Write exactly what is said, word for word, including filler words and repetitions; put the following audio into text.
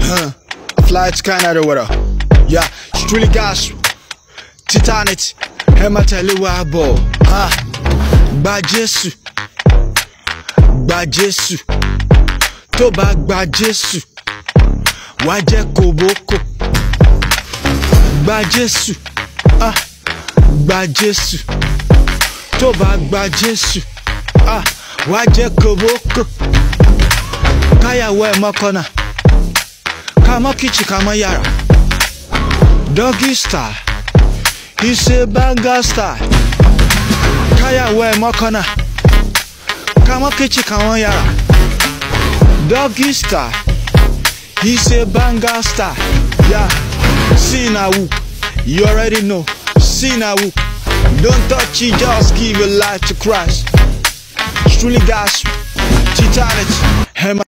Huh. Fly to Canada with her. Yeah, StreetlyGospel. Titanic. Emma tell you why ball. Ah, Gba Jesu. Gba Jesu. To ba Gba Jesu. Wa je koboko. Gba Jesu. Ah, Gba Jesu. To ba Gba Jesu. Ah, wa je koboko. Kaya we makona. Kama kichi kama yara. Doggy style. He's a banger style. Kaya we makona. Kama kichi kama yara. Doggy style. He's a banger style. Yeah. See now. You already know. See now. Don't touch it, just give your life to Christ. StreetlyGospel. Titanic.